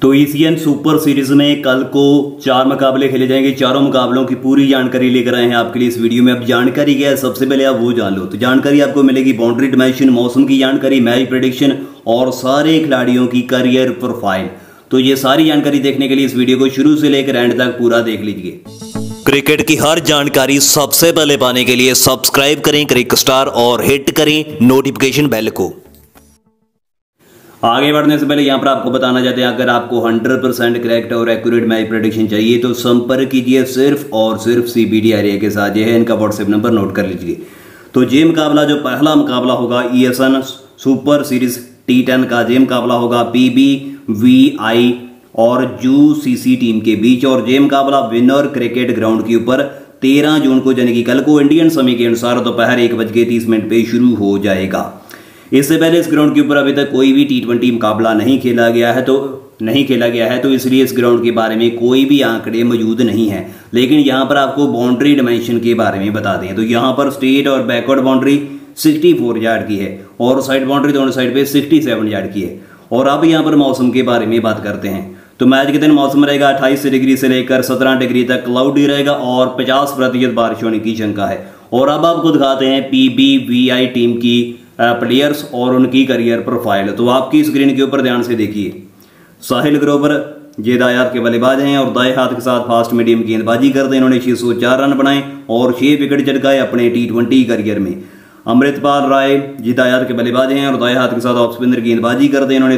तो Asian super series में कल को 4 मुकाबले खेले जाएंगे। चारों मुकाबलों की पूरी जानकारी लेकर आए हैं आपके लिए इस वीडियो में। अब जानकारी क्या है सबसे पहले आप वो जान लो। तो जानकारी आपको मिलेगी बाउंड्री डायमेंशन, मौसम की जानकारी, मैच प्रेडिक्शन और सारे खिलाड़ियों की करियर प्रोफाइल। तो ये सारी जानकारी देखने के लिए इस वीडियो को शुरू से लेकर एंड तक पूरा देख लीजिए। क्रिकेट की हर जानकारी सबसे पहले पाने के लिए सब्सक्राइब करें क्रिक स्टार और हिट करें नोटिफिकेशन बेल को। आगे बढ़ने से पहले यहाँ पर आपको बताना चाहते हैं, अगर आपको 100% करेक्ट और एक्यूरेट मैच प्रेडिक्शन चाहिए तो संपर्क कीजिए सिर्फ और सिर्फ CBD एरिया के साथ। ये है इनका व्हाट्सएप नंबर, नोट कर लीजिए। तो ये मुकाबला जो पहला मुकाबला होगा एशियन सुपर सीरीज T10 का, ये मुकाबला होगा PBVI और UCC टीम के बीच और ये मुकाबला विनर क्रिकेट ग्राउंड के ऊपर 13 जून को यानी कि कल को इंडियन समय के अनुसार दोपहर 1:30 पे शुरू हो जाएगा। इससे पहले इस ग्राउंड के ऊपर अभी तक कोई भी T20 मुकाबला नहीं खेला गया है, तो इसलिए इस ग्राउंड के बारे में कोई भी आंकड़े मौजूद नहीं है। लेकिन यहाँ पर आपको बाउंड्री डायमेंशन के बारे में बता दें तो यहाँ पर स्ट्रेट और बैकवर्ड बाउंड्री 64 यार्ड की है और साइड बाउंड्री दोनों साइड पे 67 यार्ड की है। और अब यहाँ पर मौसम के बारे में बात करते हैं। तो मैच के दिन मौसम रहेगा 28 डिग्री से लेकर 17 डिग्री तक क्लाउडी रहेगा और 50% बारिश होने की शंका है। और अब आपको दिखाते हैं PBVI टीम की प्लेयर्स और उनकी करियर प्रोफाइल। तो आपकी स्क्रीन के ऊपर ध्यान से देखिए। साहिल ग्रोवर ये दाएं हाथ के बल्लेबाज हैं और दाएं हाथ के साथ फास्ट मीडियम गेंदबाजी करते हैं। इन्होंने 604 रन बनाए और 6 विकेट चटकाए अपने T20 करियर में। अमृतपाल राय जी दाएं हाथ के बल्लेबाज हैं और दाएं हाथ के साथ ऑफ स्पिनर गेंदबाजी करते हैं। इन्होंने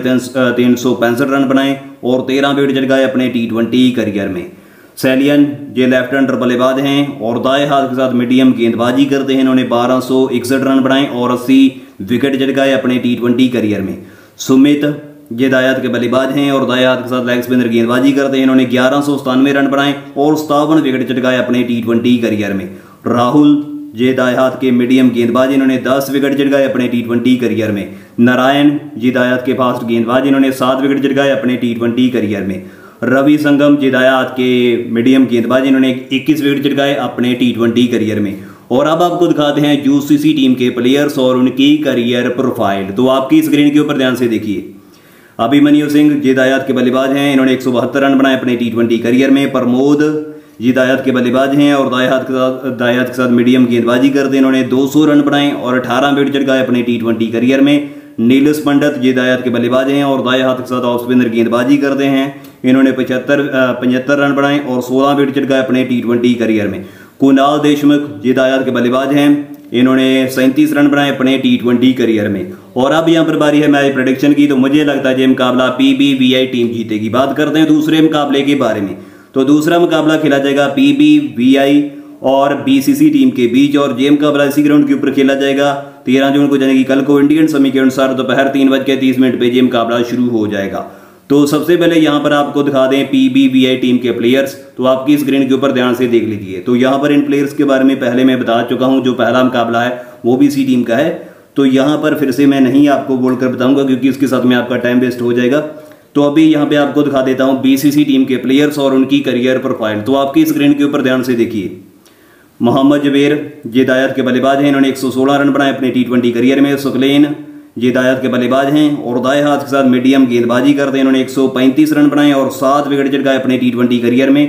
365 रन बनाए और 13 विकेट चटकाए अपने T20 करियर में। सैलियन ये लेफ्ट हैंडर बल्लेबाज हैं और दाएं हाथ के साथ मीडियम गेंदबाजी करते हैं। इन्होंने 1261 रन बनाए और 80 विकेट चटकाए अपने T20 करियर में। सुमित ये दाएं हाथ के बल्लेबाज हैं और दाएं हाथ के साथ लेग स्पिनर गेंदबाजी करते हैं। इन्होंने 1197 रन बनाए और 57 विकेट चटकाए अपने T20 करियर में। राहुल ये दाएं हाथ के मीडियम गेंदबाज, इन्होंने 10 विकेट चटकाए अपने T20 करियर में। नारायण जी दाएं हाथ के फास्ट गेंदबाज, इन्होंने 7 विकेट चटकाए अपने T20 करियर में। रवि संगम जी दाएं हाथ के मीडियम गेंदबाज, इन्होंने 21 विकेट चटकाए अपने T20 करियर में। और अब आपको दिखाते हैं UCC टीम के प्लेयर्स और उनकी करियर प्रोफाइल। तो आपकी स्क्रीन के ऊपर ध्यान से देखिए। अभिमन्यु सिंह जी दाएं हाथ के बल्लेबाज हैं, इन्होंने 172 रन बनाए अपने T20 करियर में। प्रमोद जी दाएं हाथ के बल्लेबाज हैं और दाएं हाथ के साथ मीडियम गेंदबाजी करते हैं। इन्होंने 200 रन बनाए और 18 विकेट चटकाए अपने T20 करियर में। नीलस पंडित ये दाएं हाथ के बल्लेबाज हैं और दाएं हाथ के साथ ऑफ स्पिनर गेंदबाजी करते हैं। इन्होंने 75 रन बनाए और 16 विकेट चटकाए अपने T20 करियर में। कुणाल देशमुख ये दाएं हाथ के बल्लेबाज हैं, इन्होंने 37 रन बनाए अपने T20 करियर में। और अब यहाँ पर बारी है मैच प्रेडिक्शन की। तो मुझे लगता है ये मुकाबला PBVI टीम जीतेगी। बात करते हैं दूसरे मुकाबले के बारे में। तो दूसरा मुकाबला खेला जाएगा PBVI और BCC टीम के बीच और ये मुकाबला इसी ग्राउंड के ऊपर खेला जाएगा 13 जून को यानी कि कल को इंडियन समय के अनुसार दोपहर 3:30 पे ये मुकाबला शुरू हो जाएगा। तो सबसे पहले यहाँ पर आपको दिखा दें PBVI टीम के प्लेयर्स। तो आपकी स्क्रीन के ऊपर ध्यान से देख लीजिए। तो यहाँ पर इन प्लेयर्स के बारे में पहले मैं बता चुका हूँ। जो पहला मुकाबला है वो भी इसी टीम का है, तो यहाँ पर फिर से मैं नहीं आपको बोलकर बताऊंगा क्योंकि उसके साथ में आपका टाइम वेस्ट हो जाएगा। तो अभी यहाँ पे आपको दिखा देता हूँ BCC टीम के प्लेयर्स और उनकी करियर प्रोफाइल। तो आपकी स्क्रीन के ऊपर ध्यान से देखिए। मोहम्मद जबीर ये दाएं हाथ के बल्लेबाज हैं, इन्होंने 116 रन बनाए अपने T20 करियर में। सुकलेन ये दाएं हाथ के बल्लेबाज हैं और दाएं हाथ के साथ मीडियम गेंदबाजी करते हैं। इन्होंने 135 रन बनाए और 7 विकेट चटकाए अपने T20 करियर में।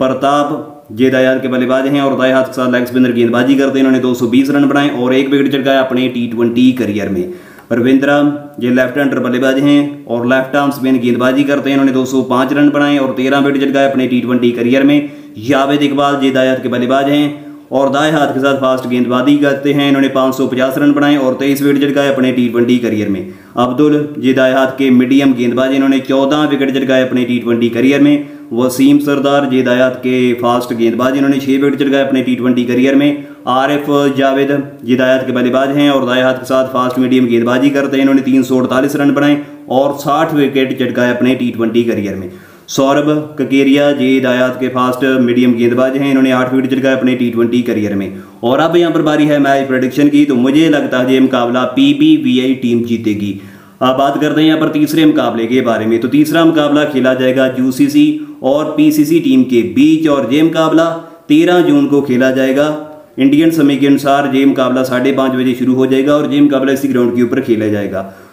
प्रताप ये दाएं हाथ के बल्लेबाज हैं और दाएं हाथ के साथ लेग स्पिनर गेंदबाजी करते हैं। इन्होंने 220 रन बनाए और 1 विकेट चटकाए अपने T20 करियर में। रविंद्रा ये लेफ्ट हैंडर बल्लेबाज हैं और लेफ्ट आर्म स्पिन गेंदबाजी करते हैं। इन्होंने 205 रन बनाए और 13 विकेट चटकाए अपने T20 करियर में। जावेद इकबाल ये दाएं हाथ के बल्लेबाज हैं और दाएं हाथ के साथ फास्ट गेंदबाजी करते हैं। इन्होंने 550 रन बनाए और 23 विकेट चटकाए अपने T20 करियर में। अब्दुल ये दाएं हाथ के मीडियम गेंदबाज, इन्होंने 14 विकेट चटकाए अपने T20 करियर में। वसीम सरदार ये दाएं हाथ के फास्ट गेंदबाज, इन्होंने 6 विकेट चटकाए अपने T20 करियर में। आरिफ जावेद ये दाएं हाथ के बल्लेबाज हैं और दाएं हाथ के साथ फास्ट मीडियम गेंदबाजी करते हैं। इन्होंने 348 रन बनाए और 60 विकेट चटकाए अपने T20 करियर में। सौरभ ककेरिया ये दाएं हाथ के फास्ट मीडियम गेंदबाज हैं, इन्होंने 8 विकेट चटकाए अपने T20 करियर में। और अब यहाँ पर बारी है मैच प्रेडिक्शन की। तो मुझे लगता है ये मुकाबला PBVI टीम जीतेगी। अब बात करते हैं यहाँ पर तीसरे मुकाबले के बारे में। तो तीसरा मुकाबला खेला जाएगा UCC और PCC टीम के बीच और ये मुकाबला 13 जून को खेला जाएगा इंडियन समय के अनुसार। ये मुकाबला 5:30 बजे शुरू हो जाएगा और ये मुकाबला इसी ग्राउंड के ऊपर खेला जाएगा।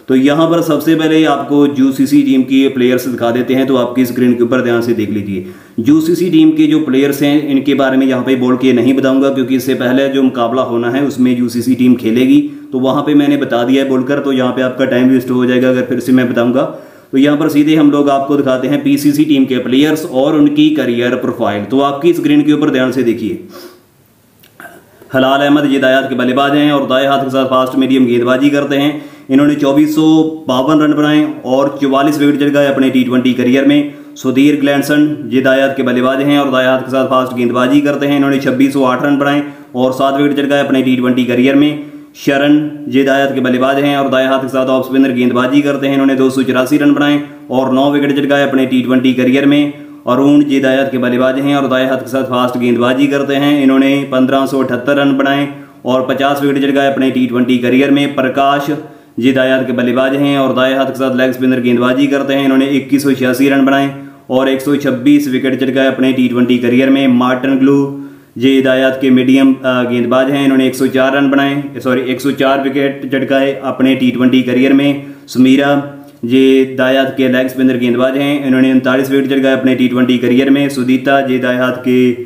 तो यहाँ पर सबसे पहले आपको यूसीसी टीम की प्लेयर्स दिखा देते हैं, तो आपकी स्क्रीन के ऊपर ध्यान से देख लीजिए। यूसीसी टीम के जो प्लेयर्स हैं इनके बारे में यहाँ पे बोल के नहीं बताऊंगा, क्योंकि इससे पहले जो मुकाबला होना है उसमें यूसीसी टीम खेलेगी, तो वहाँ पे मैंने बता दिया है बोलकर, तो यहाँ पे आपका टाइम वेस्ट हो जाएगा अगर फिर से मैं बताऊंगा। तो यहाँ पर सीधे हम लोग आपको दिखाते हैं पीसीसी टीम के प्लेयर्स और उनकी करियर प्रोफाइल। तो आपकी स्क्रीन के ऊपर ध्यान से देखिए। हलाल अहमद ये दायात के बल्लेबाज हैं और दाएं हाथ के साथ फास्ट मीडियम गेंदबाजी करते हैं। इन्होंने 2452 रन बनाए और 44 विकेट जगाए अपने टी20 करियर में। सुधीर ग्लैंडसन ये दायात के बल्लेबाज हैं और दाएं हाथ के साथ फास्ट गेंदबाजी करते हैं। इन्होंने 2608 रन बनाए और 7 विकेट जगाए अपने टी20 करियर में। शरण ये दायात के बल्लेबाज हैं और दाएं हाथ के साथ ऑफ स्पिनर गेंदबाजी करते हैं। इन्होंने 284 रन बनाए और 9 विकेट जगाए अपने टी20 करियर में। अरुण ये दायात के बल्लेबाज हैं और दाएं हाथ के साथ फास्ट गेंदबाजी करते हैं। इन्होंने 1578 रन बनाए और 50 विकेट जगाए अपने टी20 करियर में। प्रकाश ये दायात के बल्लेबाज हैं और दाएं हाथ के साथ लेग स्पिनर गेंदबाजी करते हैं। इन्होंने 2186 रन बनाए और 126 विकेट जगाए अपने टी20 करियर में। मार्टिन ग्लू ये दायात के मीडियम गेंदबाज हैं। इन्होंने 104 रन बनाए 104 विकेट जगाए अपने टी20 करियर में। सुमीरा ये दायात के लेग स्पिनर गेंदबाज हैं। इन्होंने 39 विकेट जगाए अपने टी20 करियर में। सुदीता ये दायात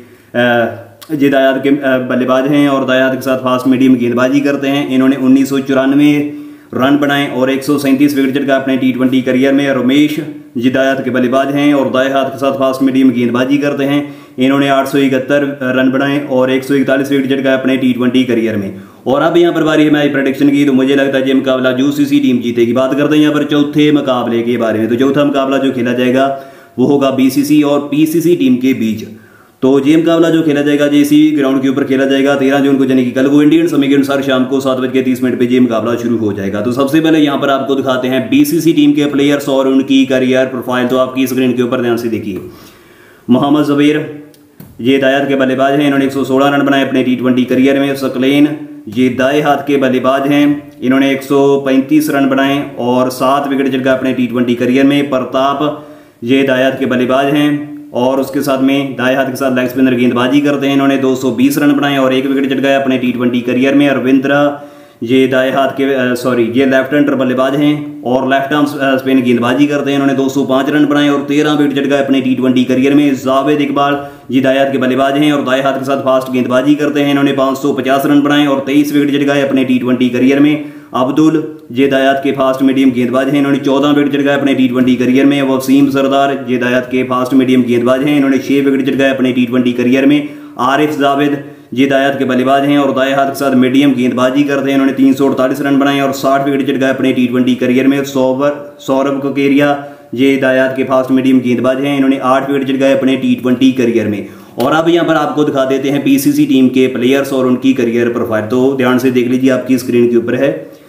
के बल्लेबाज हैं और दायात के साथ फास्ट मीडियम गेंदबाजी करते हैं। इन्होंने 1994 रन बनाए और 137 विकेट जगाए अपने टी20 करियर में। रमेश ये दायात के बल्लेबाज हैं और दाएं हाथ के साथ फास्ट मीडियम गेंदबाजी करते हैं। इन्होंने 871 रन बनाए और 141 विकेट जगाए अपने टी20 करियर में। और अब यहाँ पर बारी है मैच प्रेडिक्शन की, तो मुझे लगता है ये मुकाबला यूसीसी टीम जीतेगी। बात करते हैं यहाँ पर चौथे मुकाबले के बारे में। तो चौथा मुकाबला जो खेला जाएगा वो होगा बीसीसी और पीसीसी टीम के बीच। तो ये मुकाबला जो खेला जाएगा जेसी ग्राउंड के ऊपर खेला जाएगा 13 जून को, यानी कि कल को इंडियन समय के अनुसार शाम को 7:30 पे ये मुकाबला शुरू हो जाएगा। तो सबसे पहले यहाँ पर आपको दिखाते हैं बीसीसी टीम के प्लेयर्स और उनकी करियर प्रोफाइल। तो आपकी स्क्रीन के ऊपर ध्यान से देखिए। मोहम्मद जबीर ये दायात के बल्लेबाज हैं। इन्होंने 116 रन बनाए अपने टी20 करियर में। सकलेन ये दाएं हाथ के बल्लेबाज हैं। इन्होंने 135 रन बनाए और 7 विकेट जगाए अपने टी20 करियर में। प्रताप ये दायात के बल्लेबाज हैं और उसके साथ में दाएं हाथ के साथ लेग स्पिनर गेंदबाजी करते हैं। इन्होंने 220 रन बनाए और 1 विकेट जगाए अपने टी20 करियर में। रविंद्रा ये दाएं हाथ के ये लेफ्ट हैंडर बल्लेबाज हैं और लेफ्ट आर्म स्पिन गेंदबाजी करते हैं। इन्होंने 205 रन बनाए और 13 विकेट जगाए अपने टी20 करियर में। जावेद इकबाल ये दायात के बल्लेबाज हैं और दाएं हाथ के साथ फास्ट गेंदबाजी करते हैं। इन्होंने 550 रन बनाए और 23 विकेट जगाए अपने टी20 करियर में। अब्दुल ये दायात के फास्ट मीडियम गेंदबाज हैं। इन्होंने 14 विकेट जगाए अपने टी20 करियर में। वसीम सरदार ये दायात के फास्ट मीडियम गेंदबाज हैं। इन्होंने 6 विकेट जगाए अपने टी20 करियर में। आरिफ जावेद ये दायात के बल्लेबाज हैं और दाएं हाथ के साथ मीडियम गेंदबाजी करते हैं। इन्होंने 348 रन बनाए और 60 विकेट जगाए अपने टी20 करियर में। सौरभ ककेरिया ये दायात के फास्ट मीडियम गेंदबाज हैं। इन्होंने 8 विकेट जगाए अपने टी20 करियर में। और अब यहाँ पर आपको दिखा देते हैं पीसीसी टीम के प्लेयर्स और उनकी करियर प्रोफाइल। तो ध्यान से देख लीजिए, आपकी स्क्रीन के ऊपर है।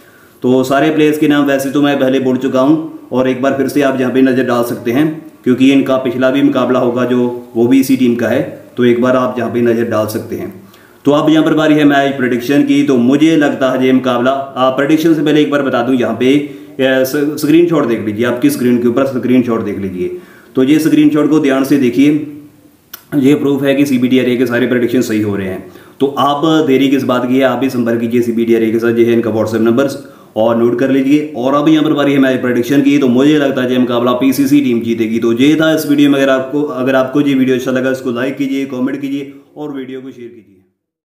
तो सारे प्लेयर्स के नाम वैसे तो मैं पहले बोल चुका हूँ और एक बार फिर से आप यहाँ पे नज़र डाल सकते हैं, क्योंकि इनका पिछला भी मुकाबला होगा जो वो भी इसी टीम का है, तो एक बार आप यहाँ पे नज़र डाल सकते हैं। तो अब यहाँ पर बारी है मैच प्रेडिक्शन की। तो मुझे लगता है ये मुकाबला, प्रेडिक्शन से पहले एक बार बता दूं, यहाँ पे स्क्रीनशॉट देख लीजिए, आपकी स्क्रीन के ऊपर स्क्रीनशॉट देख लीजिए। तो ये स्क्रीनशॉट को ध्यान से देखिए, ये प्रूफ है कि सीबीडी एरिया के सारे प्रेडिक्शन सही हो रहे हैं। तो आप देरी किस बात की है, आप भी संपर्क कीजिए सीबीडी एरिया के साथ, ये है इनका व्हाट्सएप नंबर, और नोट कर लीजिए। और अब यहाँ पर बारी है मैच प्रेडिक्शन की। तो मुझे लगता है ये मुकाबला पीसीसी टीम जीतेगी। तो ये था इस वीडियो में। अगर आपको ये वीडियो अच्छा लगा इसको लाइक कीजिए, कमेंट कीजिए और वीडियो को शेयर कीजिए।